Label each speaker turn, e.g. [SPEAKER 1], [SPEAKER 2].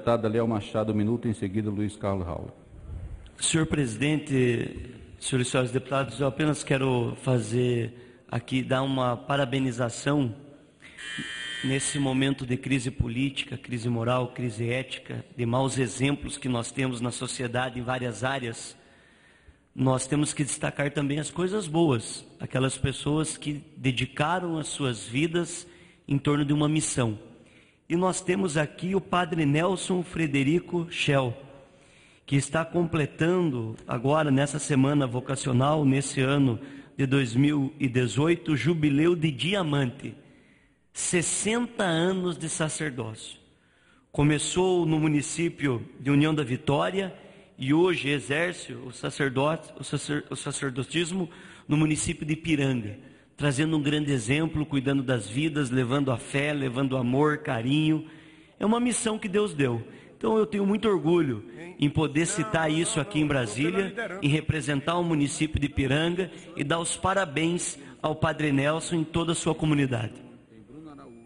[SPEAKER 1] Deputado Léo Machado, minuto, em seguida Luiz Carlos Raul.
[SPEAKER 2] Senhor presidente, senhores e senhores deputados, eu apenas quero fazer aqui, dar uma parabenização nesse momento de crise política, crise moral, crise ética, de maus exemplos que nós temos na sociedade em várias áreas. Nós temos que destacar também as coisas boas, aquelas pessoas que dedicaram as suas vidas em torno de uma missão. E nós temos aqui o padre Nelson Frederico Schell, que está completando agora, nessa semana vocacional, nesse ano de 2018, o jubileu de diamante, 60 anos de sacerdócio. Começou no município de União da Vitória e hoje exerce o sacerdotismo no município de Ipiranga, trazendo um grande exemplo, cuidando das vidas, levando a fé, levando amor, carinho. É uma missão que Deus deu. Então eu tenho muito orgulho em poder citar isso aqui em Brasília, em representar o município de Ipiranga e dar os parabéns ao Padre Nelson e toda a sua comunidade.